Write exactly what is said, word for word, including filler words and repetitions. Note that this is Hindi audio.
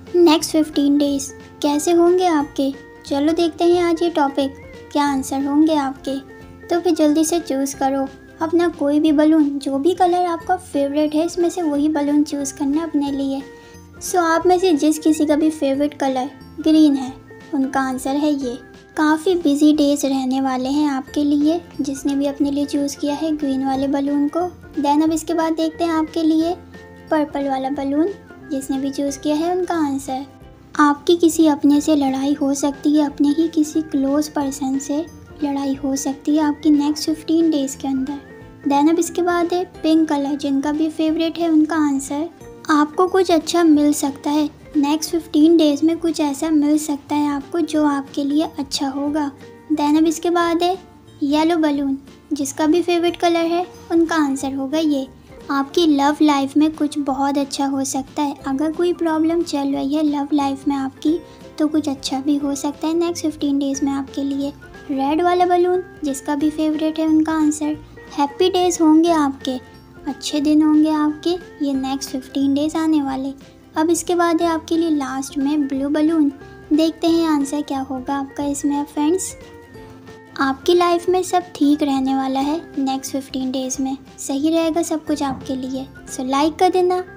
नेक्स्ट फिफ्टीन डेज कैसे होंगे आपके? चलो देखते हैं आज ये टॉपिक, क्या आंसर होंगे आपके। तो फिर जल्दी से चूज़ करो अपना कोई भी बलून, जो भी कलर आपका फेवरेट है इसमें से वही बलून चूज़ करना है अपने लिए। सो आप में से जिस किसी का भी फेवरेट कलर ग्रीन है उनका आंसर है ये। काफ़ी बिजी डेज रहने वाले हैं आपके लिए, जिसने भी अपने लिए चूज़ किया है ग्रीन वाले बलून को। देन अब इसके बाद देखते हैं आपके लिए पर्पल वाला बलून, जिसने भी चूज़ किया है उनका आंसर। आपकी किसी अपने से लड़ाई हो सकती है, अपने ही किसी क्लोज पर्सन से लड़ाई हो सकती है आपकी नेक्स्ट फिफ्टीन डेज़ के अंदर। देन अब इसके बाद है पिंक कलर, जिनका भी फेवरेट है उनका आंसर। आपको कुछ अच्छा मिल सकता है नेक्स्ट फिफ्टीन डेज़ में, कुछ ऐसा मिल सकता है आपको जो आपके लिए अच्छा होगा। देन अब इसके बाद है येलो बलून, जिसका भी फेवरेट कलर है उनका आंसर होगा ये। आपकी लव लाइफ में कुछ बहुत अच्छा हो सकता है। अगर कोई प्रॉब्लम चल रही है लव लाइफ में आपकी, तो कुछ अच्छा भी हो सकता है नेक्स्ट फिफ्टीन डेज़ में आपके लिए। रेड वाला बलून, जिसका भी फेवरेट है उनका आंसर। हैप्पी डेज़ होंगे आपके, अच्छे दिन होंगे आपके ये नेक्स्ट फिफ्टीन डेज़ आने वाले। अब इसके बाद है आपके लिए लास्ट में ब्लू बलून। देखते हैं आंसर क्या होगा आपका इसमें फ्रेंड्स। आपकी लाइफ में सब ठीक रहने वाला है नेक्स्ट फिफ्टीन डेज़ में, सही रहेगा सब कुछ आपके लिए। सो लाइक कर देना,